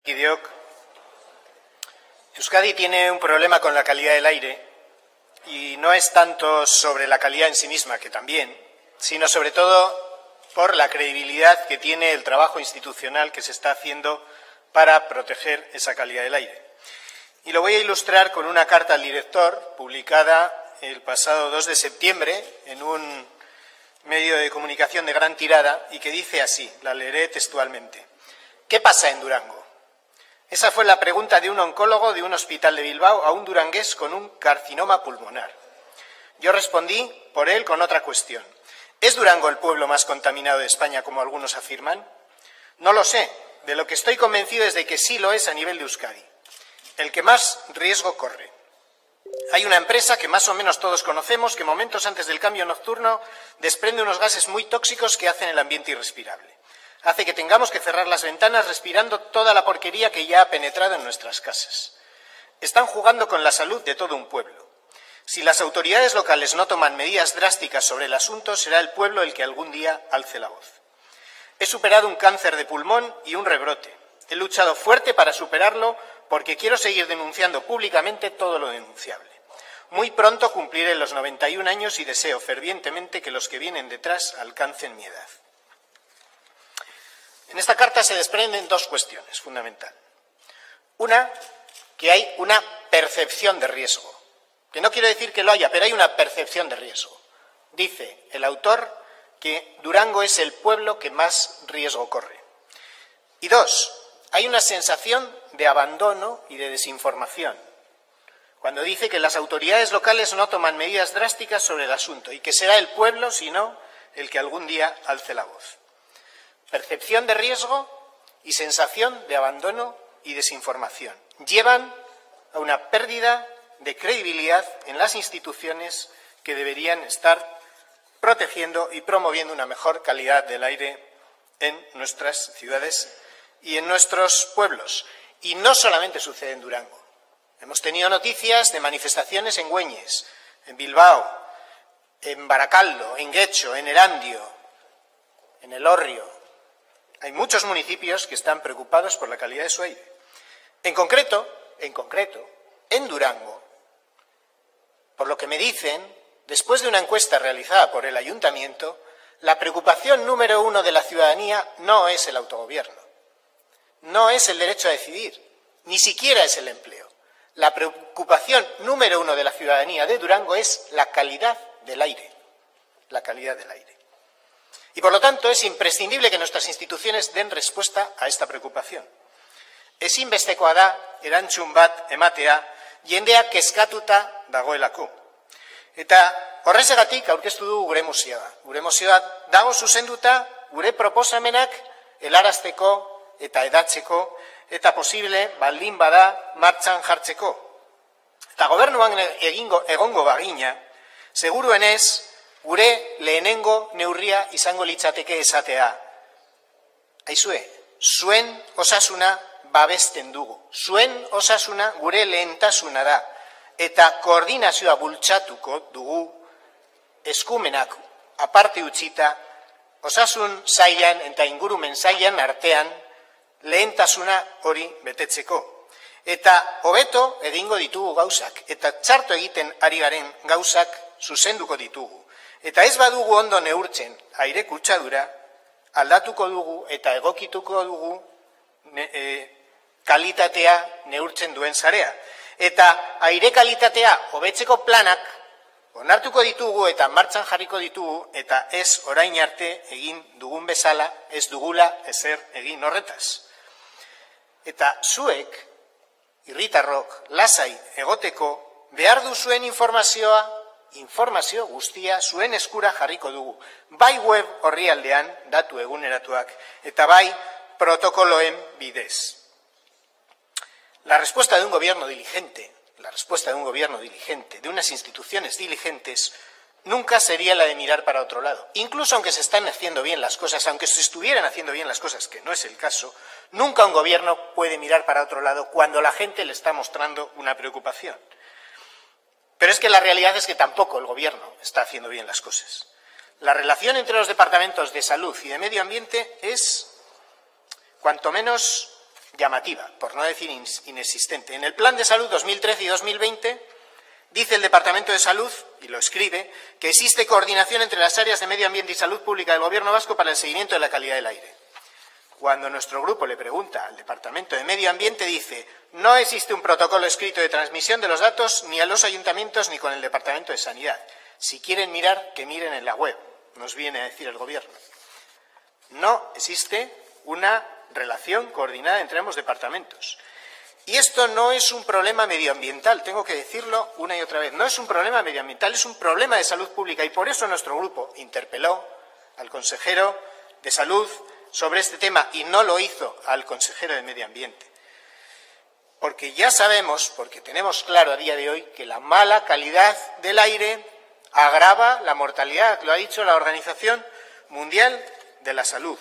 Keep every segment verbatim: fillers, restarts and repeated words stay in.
Idiok. Euskadi tiene un problema con la calidad del aire y no es tanto sobre la calidad en sí misma, que también, sino sobre todo por la credibilidad que tiene el trabajo institucional que se está haciendo para proteger esa calidad del aire. Y lo voy a ilustrar con una carta al director publicada el pasado dos de septiembre en un medio de comunicación de gran tirada y que dice así, la leeré textualmente. ¿Qué pasa en Durango? Esa fue la pregunta de un oncólogo de un hospital de Bilbao a un durangués con un carcinoma pulmonar. Yo respondí por él con otra cuestión. ¿Es Durango el pueblo más contaminado de España, como algunos afirman? No lo sé. De lo que estoy convencido es de que sí lo es a nivel de Euskadi. El que más riesgo corre. Hay una empresa que más o menos todos conocemos que momentos antes del cambio nocturno desprende unos gases muy tóxicos que hacen el ambiente irrespirable. Hace que tengamos que cerrar las ventanas respirando toda la porquería que ya ha penetrado en nuestras casas. Están jugando con la salud de todo un pueblo. Si las autoridades locales no toman medidas drásticas sobre el asunto, será el pueblo el que algún día alce la voz. He superado un cáncer de pulmón y un rebrote. He luchado fuerte para superarlo porque quiero seguir denunciando públicamente todo lo denunciable. Muy pronto cumpliré los noventa y un años y deseo fervientemente que los que vienen detrás alcancen mi edad. En esta carta se desprenden dos cuestiones fundamentales. Una, que hay una percepción de riesgo, que no quiero decir que lo haya, pero hay una percepción de riesgo. Dice el autor que Durango es el pueblo que más riesgo corre. Y dos, hay una sensación de abandono y de desinformación, cuando dice que las autoridades locales no toman medidas drásticas sobre el asunto y que será el pueblo, si no, el que algún día alce la voz. Percepción de riesgo y sensación de abandono y desinformación llevan a una pérdida de credibilidad en las instituciones que deberían estar protegiendo y promoviendo una mejor calidad del aire en nuestras ciudades y en nuestros pueblos. Y no solamente sucede en Durango. Hemos tenido noticias de manifestaciones en Güeñes, en Bilbao, en Barakaldo, en Guecho, en Erandio, en Elorrio. Hay muchos municipios que están preocupados por la calidad de su aire. En concreto, en concreto, en Durango, por lo que me dicen, después de una encuesta realizada por el ayuntamiento, la preocupación número uno de la ciudadanía no es el autogobierno, no es el derecho a decidir, ni siquiera es el empleo. La preocupación número uno de la ciudadanía de Durango es la calidad del aire, la calidad del aire. Y por lo tanto es imprescindible que nuestras instituciones den respuesta a esta preocupación. Ezinbestekoa da erantzun bat ematea jendeak kezkatuta dagoelako. Eta horrexegatik aurkeztu dugu gure mozioa. Gure mozioa dago zuzenduta gure proposamenak helarazteko eta hedatzeko eta posible baldin bada martxan jartzeko. Eta gobernuan egingo egongo bagina, seguruenez gure lehenengo neurria izango litzateke esatea. Aizue, zuen osasuna babesten dugu. Zuen osasuna gure lehentasuna da. Eta koordinazioa bultzatuko dugu eskumenak aparte utzita, osasun sailan eta ingurumen sailan artean lehentasuna hori betetzeko. Eta hobeto egingo ditugu gauzak. Eta txarto egiten ari garen gauzak zuzenduko ditugu. Eta ez badugu ondo neurtzen aire kutsadura, aldatuko dugu eta egokituko dugu ne, e, kalitatea neurtzen duen sarea. Eta aire kalitatea hobetzeko planak onartuko ditugu eta martxan jarriko ditugu eta ez orain arte egin dugun bezala ez dugula ezer egin horretaz. Eta zuek, herritarrok, lasai egoteko behar duzuen informazioa informazio guztia zuen eskura jarriko dugu, bai web orrialdean datu eguneratuak eta bai protokoloen bidez. La respuesta de un gobierno diligente, la respuesta de un gobierno diligente, de unas instituciones diligentes, nunca sería la de mirar para otro lado. Incluso aunque se están haciendo bien las cosas, aunque se estuvieran haciendo bien las cosas, que no es el caso, nunca un gobierno puede mirar para otro lado cuando la gente le está mostrando una preocupación. Pero es que la realidad es que tampoco el Gobierno está haciendo bien las cosas. La relación entre los departamentos de salud y de medio ambiente es, cuanto menos, llamativa, por no decir inexistente. En el Plan de Salud dos mil trece y dos mil veinte dice el Departamento de Salud, y lo escribe, que existe coordinación entre las áreas de Medio Ambiente y Salud Pública del Gobierno vasco para el seguimiento de la calidad del aire. Cuando nuestro grupo le pregunta al Departamento de Medio Ambiente, dice no existe un protocolo escrito de transmisión de los datos ni a los ayuntamientos ni con el Departamento de Sanidad. Si quieren mirar, que miren en la web, nos viene a decir el Gobierno. No existe una relación coordinada entre ambos departamentos. Y esto no es un problema medioambiental, tengo que decirlo una y otra vez, no es un problema medioambiental, es un problema de salud pública y por eso nuestro grupo interpeló al consejero de Salud sobre este tema y no lo hizo al consejero de Medio Ambiente. Porque ya sabemos, porque tenemos claro a día de hoy, que la mala calidad del aire agrava la mortalidad, lo ha dicho la Organización Mundial de la Salud.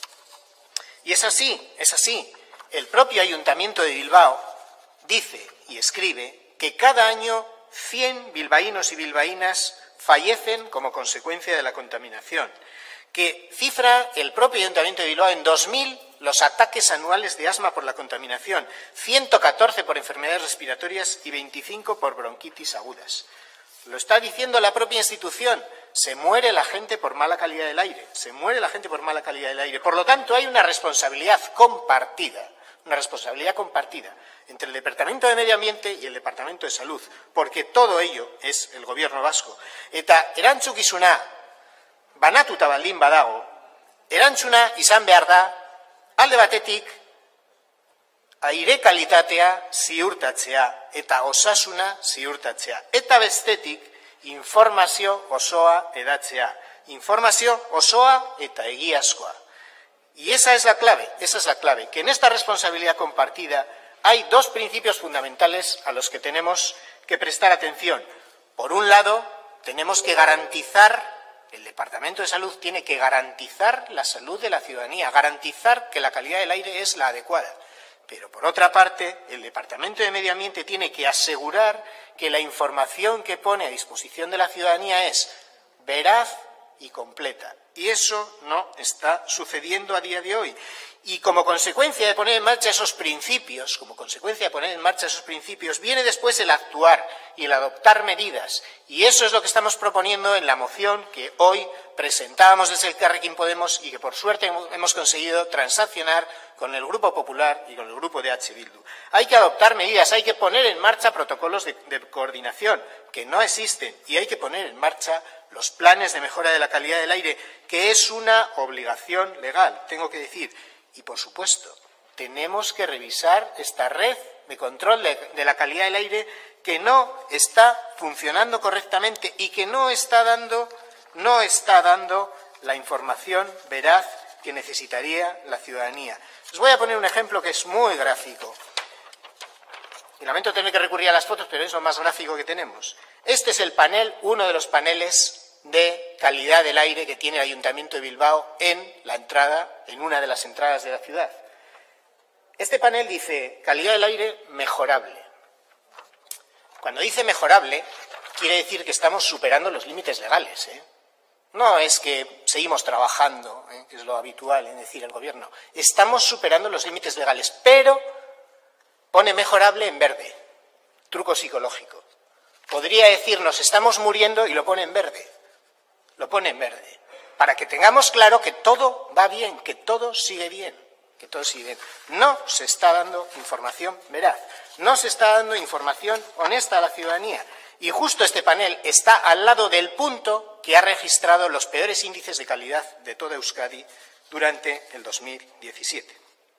Y es así, es así. El propio Ayuntamiento de Bilbao dice y escribe que cada año cien bilbaínos y bilbaínas fallecen como consecuencia de la contaminación, que cifra el propio Ayuntamiento de Bilbao en dos mil los ataques anuales de asma por la contaminación, ciento catorce por enfermedades respiratorias y veinticinco por bronquitis agudas. Lo está diciendo la propia institución. Se muere la gente por mala calidad del aire. Se muere la gente por mala calidad del aire. Por lo tanto, hay una responsabilidad compartida, una responsabilidad compartida entre el Departamento de Medio Ambiente y el Departamento de Salud, porque todo ello es el Gobierno vasco. Eta erantzukizuna banatuta baldin badago, erantzuna izan behar da alde batetik aire kalitatea ziurtatzea eta osasuna ziurtatzea. Eta bestetik informazio osoa edatzea. Informazio osoa eta egiazkoa. Y esa es la clave, esa es la clave, que en esta responsabilidad compartida hay dos principios fundamentales a los que tenemos que prestar atención. Por un lado, tenemos que garantizar, el Departamento de Salud tiene que garantizar la salud de la ciudadanía, garantizar que la calidad del aire es la adecuada. Pero, por otra parte, el Departamento de Medio Ambiente tiene que asegurar que la información que pone a disposición de la ciudadanía es veraz y completa. Y eso no está sucediendo a día de hoy. Y como consecuencia de poner en marcha esos principios, como consecuencia de poner en marcha esos principios, viene después el actuar y el adoptar medidas. Y eso es lo que estamos proponiendo en la moción que hoy presentábamos desde Elkarrekin Podemos y que por suerte hemos conseguido transaccionar con el Grupo Popular y con el Grupo de H. Bildu. Hay que adoptar medidas, hay que poner en marcha protocolos de, de coordinación que no existen y hay que poner en marcha los planes de mejora de la calidad del aire, que es una obligación legal, tengo que decir. Y, por supuesto, tenemos que revisar esta red de control de, de la calidad del aire que no está funcionando correctamente y que no está dando, no está dando la información veraz que necesitaría la ciudadanía. Os voy a poner un ejemplo que es muy gráfico. Y lamento tener que recurrir a las fotos, pero es lo más gráfico que tenemos. Este es el panel, uno de los paneles de calidad del aire que tiene el Ayuntamiento de Bilbao en la entrada, en una de las entradas de la ciudad. Este panel dice calidad del aire mejorable. Cuando dice mejorable, quiere decir que estamos superando los límites legales, ¿eh? No es que seguimos trabajando, ¿eh? que es lo habitual en decir el Gobierno. Estamos superando los límites legales, pero pone mejorable en verde. Truco psicológico. Podría decirnos estamos muriendo y lo pone en verde. Lo pone en verde, para que tengamos claro que todo va bien, que todo sigue bien, que todo sigue bien. No se está dando información veraz, no se está dando información honesta a la ciudadanía. Y justo este panel está al lado del punto que ha registrado los peores índices de calidad de toda Euskadi durante el dos mil diecisiete.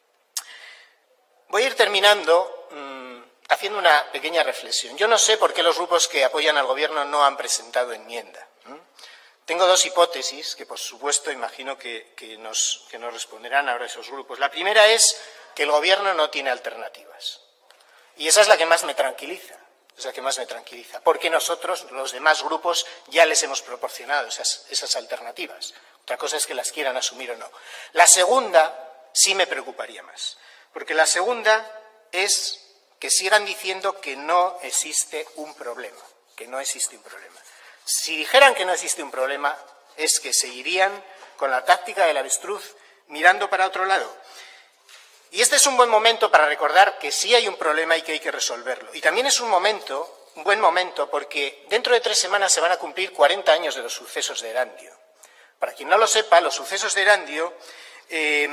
Voy a ir terminando mmm, haciendo una pequeña reflexión. Yo no sé por qué los grupos que apoyan al Gobierno no han presentado enmienda. ¿Mm? Tengo dos hipótesis que, por supuesto, imagino que, que, nos, que nos responderán ahora esos grupos. La primera es que el Gobierno no tiene alternativas. Y esa es la que más me tranquiliza, es la que más me tranquiliza, porque nosotros, los demás grupos, ya les hemos proporcionado esas, esas alternativas. Otra cosa es que las quieran asumir o no. La segunda sí me preocuparía más, porque la segunda es que sigan diciendo que no existe un problema, que no existe un problema. Si dijeran que no existe un problema, es que seguirían con la táctica del avestruz mirando para otro lado. Y este es un buen momento para recordar que sí hay un problema y que hay que resolverlo. Y también es un momento, un buen momento, porque dentro de tres semanas se van a cumplir cuarenta años de los sucesos de Erandio. Para quien no lo sepa, los sucesos de Erandio eh,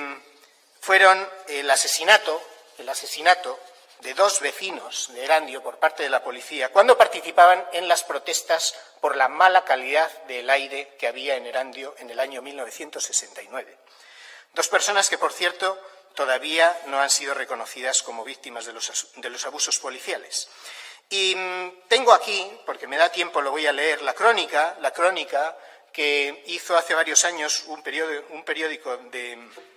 fueron el asesinato, el asesinato de dos vecinos de Erandio por parte de la policía cuando participaban en las protestas por la mala calidad del aire que había en Erandio en el año mil novecientos sesenta y nueve. Dos personas que, por cierto, todavía no han sido reconocidas como víctimas de los, de los abusos policiales. Y mmm, tengo aquí, porque me da tiempo, lo voy a leer, la crónica, la crónica que hizo hace varios años un periódico, un periódico de,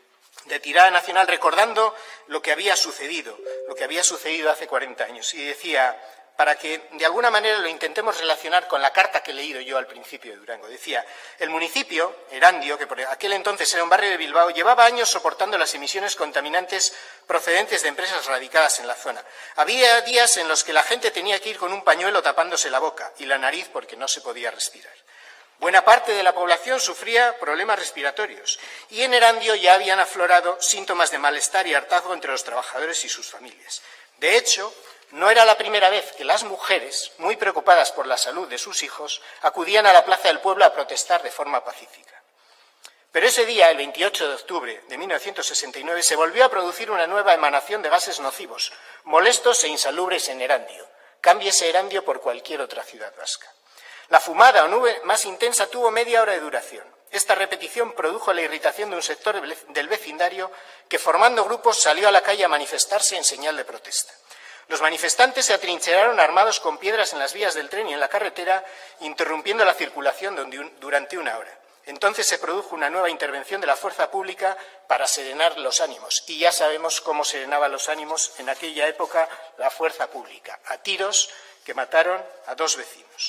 de tirada nacional recordando lo que había sucedido, lo que había sucedido hace cuarenta años. Y decía, para que de alguna manera lo intentemos relacionar con la carta que he leído yo al principio de Durango. Decía, el municipio, Erandio, que por aquel entonces era un barrio de Bilbao, llevaba años soportando las emisiones contaminantes procedentes de empresas radicadas en la zona. Había días en los que la gente tenía que ir con un pañuelo tapándose la boca y la nariz porque no se podía respirar. Buena parte de la población sufría problemas respiratorios y en Erandio ya habían aflorado síntomas de malestar y hartazgo entre los trabajadores y sus familias. De hecho, no era la primera vez que las mujeres, muy preocupadas por la salud de sus hijos, acudían a la plaza del pueblo a protestar de forma pacífica. Pero ese día, el veintiocho de octubre de mil novecientos sesenta y nueve, se volvió a producir una nueva emanación de gases nocivos, molestos e insalubres en Erandio. Cámbiese Erandio por cualquier otra ciudad vasca. La fumada o nube más intensa tuvo media hora de duración. Esta repetición produjo la irritación de un sector del vecindario que, formando grupos, salió a la calle a manifestarse en señal de protesta. Los manifestantes se atrincheraron armados con piedras en las vías del tren y en la carretera, interrumpiendo la circulación durante una hora. Entonces se produjo una nueva intervención de la fuerza pública para serenar los ánimos. Y ya sabemos cómo serenaba los ánimos en aquella época la fuerza pública, a tiros que mataron a dos vecinos.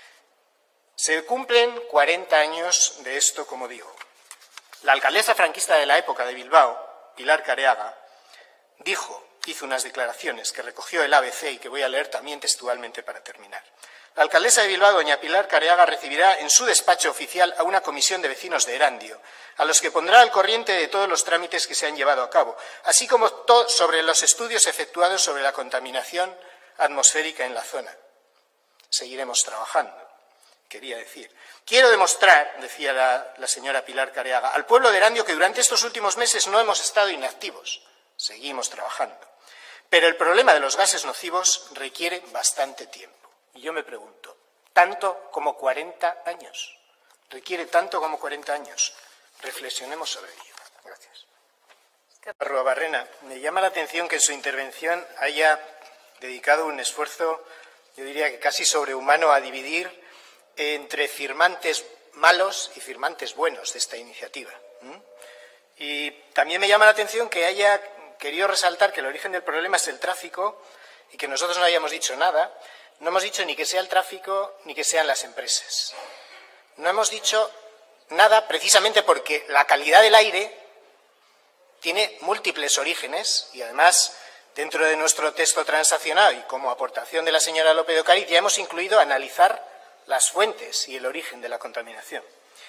Se cumplen cuarenta años de esto, como digo. La alcaldesa franquista de la época de Bilbao, Pilar Careaga, dijo, hizo unas declaraciones que recogió el A B C y que voy a leer también textualmente para terminar. La alcaldesa de Bilbao, doña Pilar Careaga, recibirá en su despacho oficial a una comisión de vecinos de Erandio, a los que pondrá al corriente de todos los trámites que se han llevado a cabo, así como sobre los estudios efectuados sobre la contaminación atmosférica en la zona. Seguiremos trabajando. Quería decir. Quiero demostrar, decía la, la señora Pilar Careaga, al pueblo de Erandio que durante estos últimos meses no hemos estado inactivos. Seguimos trabajando. Pero el problema de los gases nocivos requiere bastante tiempo. Y yo me pregunto, ¿tanto como cuarenta años? ¿Requiere tanto como cuarenta años? Reflexionemos sobre ello. Gracias. Arruabarrena, me llama la atención que en su intervención haya dedicado un esfuerzo, yo diría que casi sobrehumano, a dividir entre firmantes malos y firmantes buenos de esta iniciativa. ¿Mm? Y también me llama la atención que haya querido resaltar que el origen del problema es el tráfico y que nosotros no hayamos dicho nada. No hemos dicho ni que sea el tráfico ni que sean las empresas. No hemos dicho nada precisamente porque la calidad del aire tiene múltiples orígenes y además dentro de nuestro texto transaccional y como aportación de la señora López de Ocariz ya hemos incluido analizar las fuentes y el origen de la contaminación.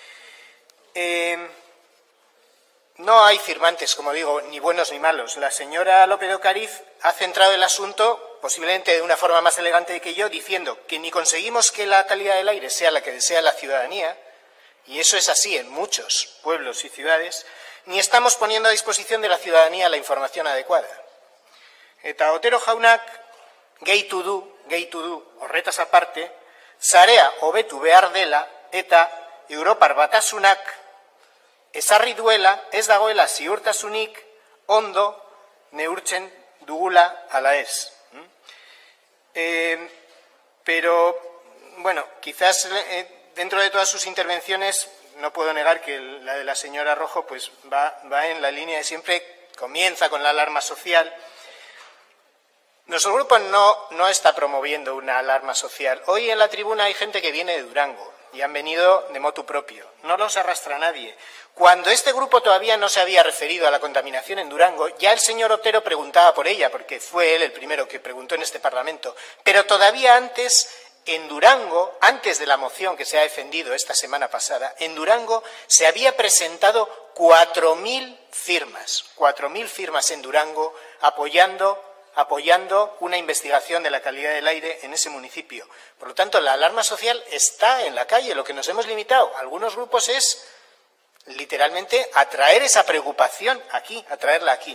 Eh, no hay firmantes, como digo, ni buenos ni malos. La señora López de Ocariz ha centrado el asunto, posiblemente de una forma más elegante que yo, diciendo que ni conseguimos que la calidad del aire sea la que desea la ciudadanía, y eso es así en muchos pueblos y ciudades, ni estamos poniendo a disposición de la ciudadanía la información adecuada. Eta Otero jaunak gehitu du, gehitu du, horretaz aparte, sarea hobetu behar dela eta Europar Batasunak ezarri duela ez dagoela ziurtasunik ondo neurtzen dugula ala ez. Eh, pero, bueno, quizás eh, dentro de todas sus intervenciones no puedo negar que la de la señora Rojo pues va, va en la línea de siempre, comienza con la alarma social. Nuestro grupo no, no está promoviendo una alarma social. Hoy en la tribuna hay gente que viene de Durango y han venido de motu propio. No los arrastra nadie. Cuando este grupo todavía no se había referido a la contaminación en Durango, ya el señor Otero preguntaba por ella, porque fue él el primero que preguntó en este Parlamento. Pero todavía antes en Durango, antes de la moción que se ha defendido esta semana pasada, en Durango se había presentado cuatro mil firmas, cuatro mil firmas en Durango apoyando, apoyando una investigación de la calidad del aire en ese municipio. Por lo tanto, la alarma social está en la calle. Lo que nos hemos limitado a algunos grupos es literalmente atraer esa preocupación aquí, atraerla aquí.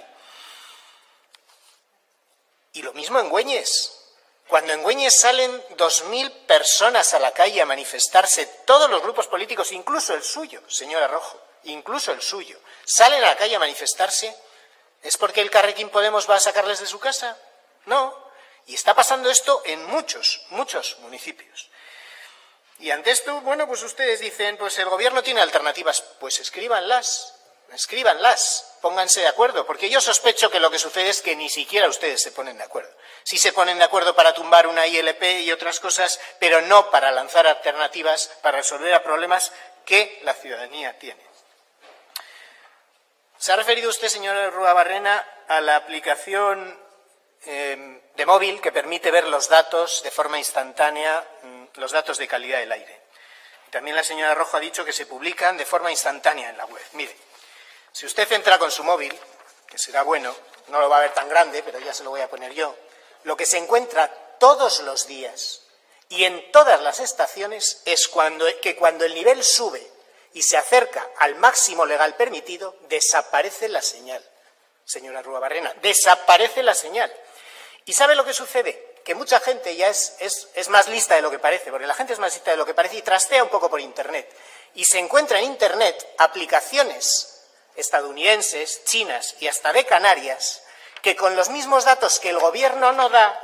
Y lo mismo en Güeñes. Cuando en Güeñes salen dos mil personas a la calle a manifestarse, todos los grupos políticos, incluso el suyo, señora Rojo, incluso el suyo, salen a la calle a manifestarse, ¿es porque el Elkarrekin Podemos va a sacarles de su casa? No. Y está pasando esto en muchos, muchos municipios. Y ante esto, bueno, pues ustedes dicen, pues el gobierno tiene alternativas. Pues escríbanlas, escríbanlas, pónganse de acuerdo, porque yo sospecho que lo que sucede es que ni siquiera ustedes se ponen de acuerdo. Sí se ponen de acuerdo para tumbar una I L P y otras cosas, pero no para lanzar alternativas, para resolver problemas que la ciudadanía tiene. Se ha referido usted, señor Arruabarrena, a la aplicación eh, de móvil que permite ver los datos de forma instantánea, los datos de calidad del aire. Y también la señora Rojo ha dicho que se publican de forma instantánea en la web. Mire, si usted entra con su móvil, que será bueno, no lo va a ver tan grande, pero ya se lo voy a poner yo, lo que se encuentra todos los días y en todas las estaciones es cuando, que cuando el nivel sube y se acerca al máximo legal permitido, desaparece la señal. Señora Arruabarrena, desaparece la señal. ¿Y sabe lo que sucede? Que mucha gente ya es, es, es más lista de lo que parece, porque la gente es más lista de lo que parece y trastea un poco por Internet. Y se encuentra en Internet aplicaciones estadounidenses, chinas y hasta de Canarias, que con los mismos datos que el gobierno no da,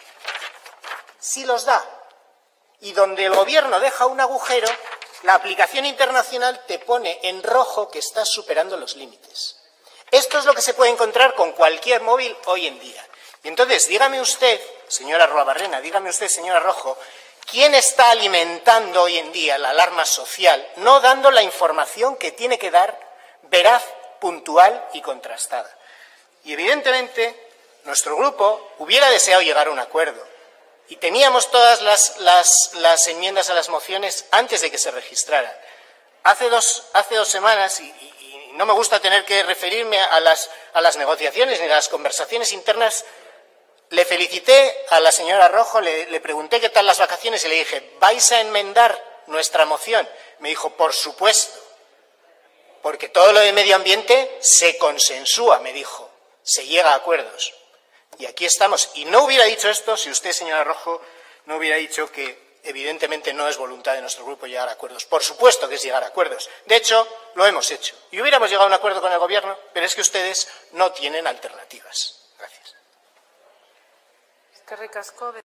sí los da. Y donde el gobierno deja un agujero, la aplicación internacional te pone en rojo que estás superando los límites. Esto es lo que se puede encontrar con cualquier móvil hoy en día. Y entonces, dígame usted, señora Arruabarrena, dígame usted, señora Rojo, ¿quién está alimentando hoy en día la alarma social, no dando la información que tiene que dar veraz, puntual y contrastada? Y evidentemente, nuestro grupo hubiera deseado llegar a un acuerdo. Y teníamos todas las, las, las enmiendas a las mociones antes de que se registraran. Hace dos, hace dos semanas, y, y, y no me gusta tener que referirme a las, a las negociaciones ni a las conversaciones internas, le felicité a la señora Rojo, le, le pregunté qué tal las vacaciones y le dije, ¿vais a enmendar nuestra moción? Me dijo, por supuesto, porque todo lo de medio ambiente se consensúa, me dijo, se llega a acuerdos. Y aquí estamos. Y no hubiera dicho esto si usted, señora Rojo, no hubiera dicho que evidentemente no es voluntad de nuestro grupo llegar a acuerdos. Por supuesto que es llegar a acuerdos. De hecho, lo hemos hecho. Y hubiéramos llegado a un acuerdo con el gobierno, pero es que ustedes no tienen alternativas. Gracias. Eskerrik asko.